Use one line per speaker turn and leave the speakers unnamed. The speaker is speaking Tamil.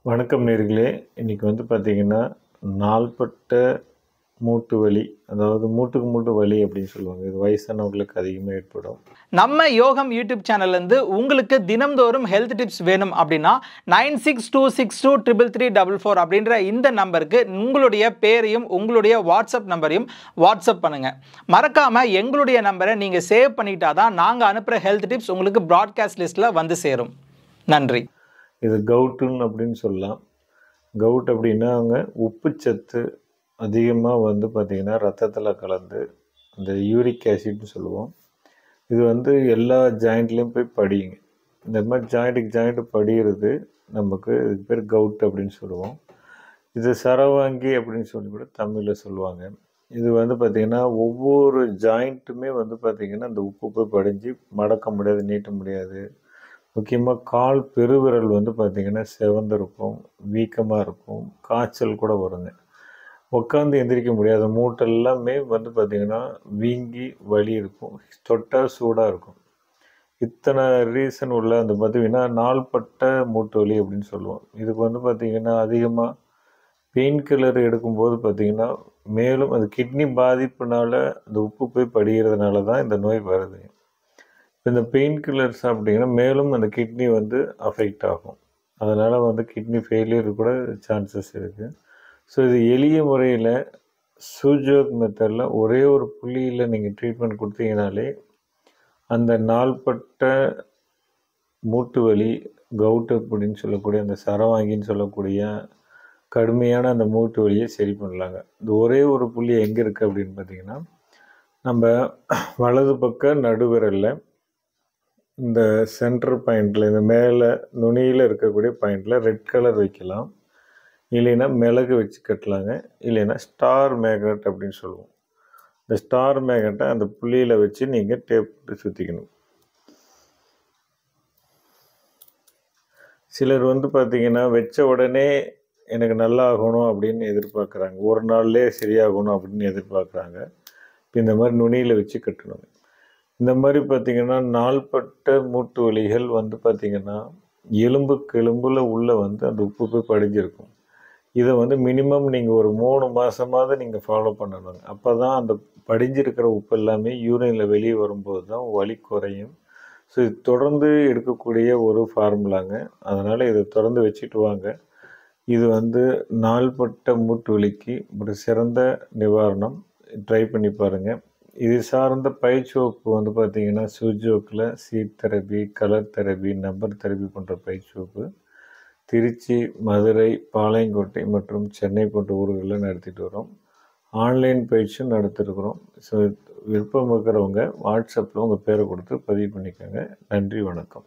வணக்கம் நேயர்களே. இன்னைக்கு பார்த்தீங்கன்னா, நாள்பட்ட மூட்டு வலி, அதாவது மூட்டுக்கு மூட்டு வலி அப்படின்னு சொல்லுவாங்க. இது வயசானவங்களுக்கு அதிகமா ஏற்படும்.
நம்ம யோகம் யூடியூப் சேனல்லேருந்து உங்களுக்கு தினம்தோறும் ஹெல்த் டிப்ஸ் வேணும் அப்படின்னா 9626233344 அப்படின்ற இந்த நம்பருக்கு உங்களுடைய பேரையும் உங்களுடைய வாட்ஸ்அப் நம்பரையும் வாட்ஸ்அப் பண்ணுங்க. மறக்காம எங்களுடைய நம்பரை நீங்க சேவ் பண்ணிட்டாதான் நாங்க அனுப்புற ஹெல்த் டிப்ஸ் உங்களுக்கு ப்ராட்காஸ்ட் லிஸ்ட்ல வந்து சேரும். நன்றி.
இது கவுட்டுன்னு அப்படின்னு சொல்லலாம். கவுட் அப்படின்னா அவங்க உப்புச்சத்து அதிகமாக பார்த்தீங்கன்னா ரத்தத்தில் கலந்து அந்த யூரிக் ஆசிட்னு சொல்லுவோம். இது எல்லா ஜாயிண்ட்லேயும் போய் படியுங்க. இந்த மாதிரி ஜாயிண்ட்டுக்கு ஜாயிண்ட்டு படிகிறது நமக்கு இதுக்கு பேர் கவுட் அப்படின்னு சொல்லுவோம். இது சரவாங்கி அப்படின்னு சொல்லி கூட தமிழில் சொல்லுவாங்க. இது பார்த்திங்கன்னா ஒவ்வொரு ஜாயிண்ட்டுமே பார்த்திங்கன்னா அந்த உப்பு போய் படிஞ்சு மடக்க முடியாது, நீட்ட முடியாது. முக்கியமாக கால் பெருவிரல் பார்த்திங்கன்னா செவந்திருக்கும், வீக்கமாக இருக்கும், காய்ச்சல் கூட வருங்க. உட்காந்து எந்திரிக்க முடியாத மூட்டெல்லாமே பார்த்திங்கன்னா வீங்கி வலி இருக்கும், தொட்டால் சூடாக இருக்கும். இத்தனை ரீசன் உள்ள அந்த பார்த்திங்கன்னா நாள்பட்ட மூட்டு வலி அப்படின்னு சொல்லுவோம். இதுக்கு பார்த்திங்கன்னா அதிகமாக பெயின் கில்லர் எடுக்கும்போது பார்த்திங்கன்னா மேலும் அது கிட்னி பாதிப்புனால அந்த உப்பு போய் படிகிறதுனால தான் இந்த நோய் வருது. இந்த பெயின் கில்லர் சாப்பிட்டிங்கன்னா மேலும் அந்த கிட்னி அஃபெக்ட் ஆகும். அதனால் கிட்னி ஃபெயிலியர் கூட சான்சஸ் இருக்குது. ஸோ இது எளிய முறையில் சூஜோக் மெத்தடில் ஒரே ஒரு புள்ளியில் நீங்கள் ட்ரீட்மெண்ட் கொடுத்தீங்கனாலே அந்த நாள்பட்ட மூட்டு வலி, கவுட்டு அப்படின்னு சொல்லக்கூடிய அந்த சரவாங்கின்னு சொல்லக்கூடிய கடுமையான அந்த மூட்டு வலியை சரி பண்ணலாங்க. இந்த ஒரே ஒரு புள்ளி எங்கே இருக்குது அப்படின்னு பார்த்தீங்கன்னா, நம்ம வலது பக்க நடுவிரலில் இந்த சென்டர் பாயிண்டில், இந்த மேலே நுனியில் இருக்கக்கூடிய பாயிண்டில் ரெட் கலர் வைக்கலாம். இல்லைன்னா மிளகு வச்சு கட்டலாங்க. இல்லைன்னா ஸ்டார் மேக்னெட் அப்படின்னு சொல்லுவோம். இந்த ஸ்டார் மேக்னெட்டை அந்த புள்ளியில் வச்சு நீங்கள் டேப் போட்டு சுற்றிக்கணும். சிலர் பார்த்திங்கன்னா வச்ச உடனே எனக்கு நல்லா ஆகணும் அப்படின்னு எதிர்பார்க்குறாங்க. ஒரு நாள்லேயே சரியாகணும் அப்படின்னு எதிர்பார்க்குறாங்க. இப்போ இந்த மாதிரி நுனியில் வச்சு கட்டணுங்க. இந்த மாதிரி பார்த்திங்கன்னா நாள்பட்ட மூட்டு வலிகள் பார்த்திங்கன்னா எலும்புக்கு எலும்பில் உள்ளே அந்த உப்பு போய் படிஞ்சிருக்கும். இதை மினிமம் நீங்கள் ஒரு 3 மாதமாவது நீங்கள் ஃபாலோ பண்ணணுங்க. அப்போ தான் அந்த படிஞ்சிருக்கிற உப்பு எல்லாமே யூரினில் வெளியே வரும்போது தான் வலி குறையும். ஸோ இது தொடர்ந்து எடுக்கக்கூடிய ஒரு ஃபார்முலாங்க. அதனால் இதை தொடர்ந்து வச்சுட்டு வாங்க. இது நாள்பட்ட மூட்டு வலிக்கு ஒரு சிறந்த நிவாரணம். ட்ரை பண்ணி பாருங்கள். இது சார்ந்த பயிற்சிவகுப்பு பார்த்திங்கன்னா சூஜோக்கில் seed therapy, colour therapy, number therapy போன்ற பயிற்சிவகுப்பு திருச்சி, மதுரை, பாளையங்கோட்டை மற்றும் சென்னை போன்ற ஊர்களில் நடத்திட்டு வரோம். ஆன்லைன் பயிற்சியும் நடத்திருக்கிறோம். ஸோ விருப்பம் இருக்கிறவங்க வாட்ஸ்அப்பில் உங்கள் பேரை கொடுத்து பதிவு பண்ணிக்கோங்க. நன்றி, வணக்கம்.